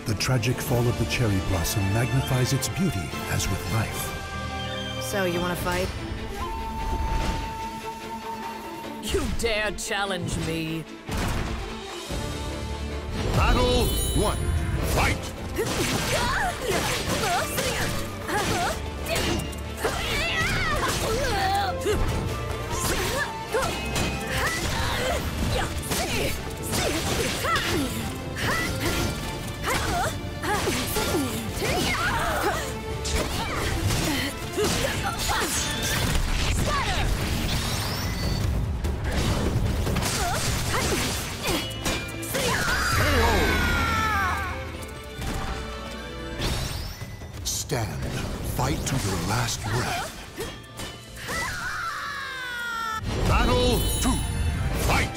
The tragic fall of the cherry blossom magnifies its beauty as with life. So, you wanna fight? You dare challenge me? Battle 1. Fight! Stand. Fight to your last breath. Battle 2. Fight!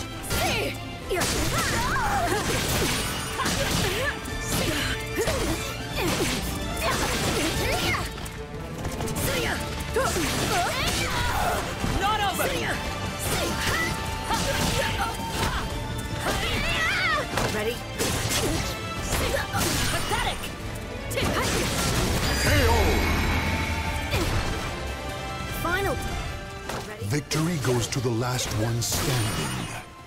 Not over! Ready? Pathetic! KO! Final. Ready? Victory goes to the last one standing.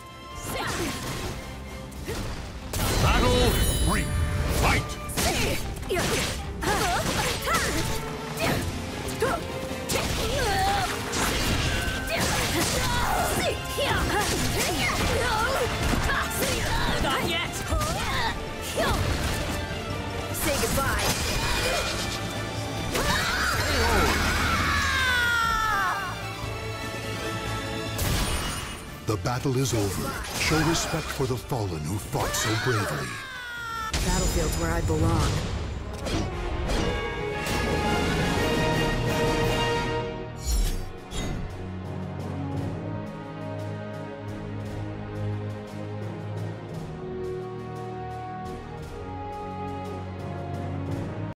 Battle 3. Fight! Not yet! Say goodbye. The battle is over. Show respect for the fallen who fought so bravely. Battlefield's where I belong.